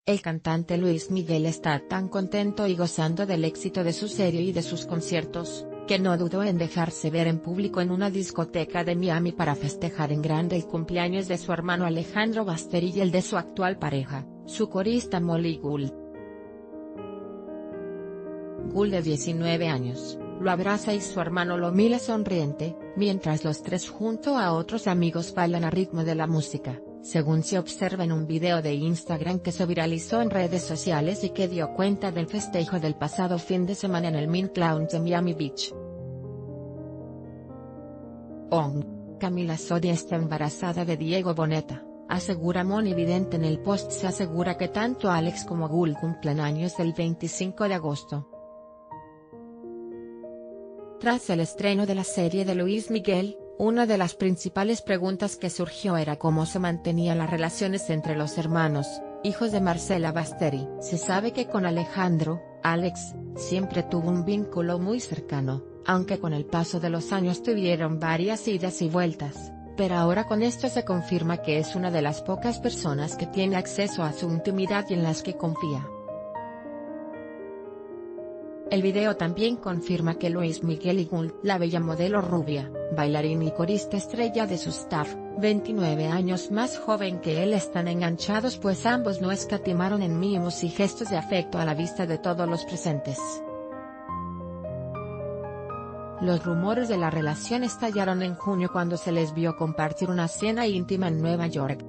El cantante Luis Miguel está tan contento y gozando del éxito de su serie y de sus conciertos, que no dudó en dejarse ver en público en una discoteca de Miami para festejar en grande el cumpleaños de su hermano Alejandro Basteri y el de su actual pareja, su corista Molly Gould. Gould, de 19 años, lo abraza y su hermano lo mira sonriente, mientras los tres junto a otros amigos bailan a ritmo de la música, según se observa en un video de Instagram que se viralizó en redes sociales y que dio cuenta del festejo del pasado fin de semana en el Mint Lounge de Miami Beach. Camila Sodi está embarazada de Diego Boneta, asegura Moni Vidente. En el post se asegura que tanto Alex como Gould cumplen años el 25 de agosto. Tras el estreno de la serie de Luis Miguel, una de las principales preguntas que surgió era cómo se mantenían las relaciones entre los hermanos, hijos de Marcela Basteri. Se sabe que con Alejandro, Alex, siempre tuvo un vínculo muy cercano, aunque con el paso de los años tuvieron varias idas y vueltas, pero ahora con esto se confirma que es una de las pocas personas que tiene acceso a su intimidad y en las que confía. El video también confirma que Luis Miguel y Gould, la bella modelo rubia, bailarina y corista estrella de su staff, 29 años más joven que él, están enganchados, pues ambos no escatimaron en mimos y gestos de afecto a la vista de todos los presentes. Los rumores de la relación estallaron en junio cuando se les vio compartir una cena íntima en Nueva York.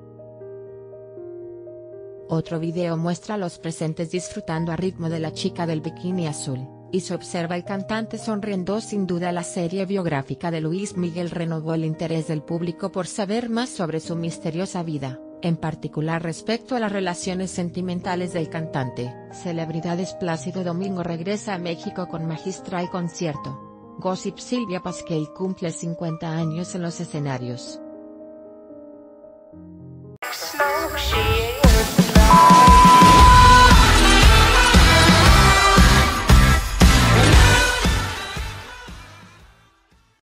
Otro video muestra a los presentes disfrutando a ritmo de La chica del bikini azul, y se observa al cantante sonriendo. Sin duda, la serie biográfica de Luis Miguel renovó el interés del público por saber más sobre su misteriosa vida, en particular respecto a las relaciones sentimentales del cantante. Celebridades: Plácido Domingo regresa a México con magistral concierto. Gossip: Silvia Pasquel cumple 50 años en los escenarios.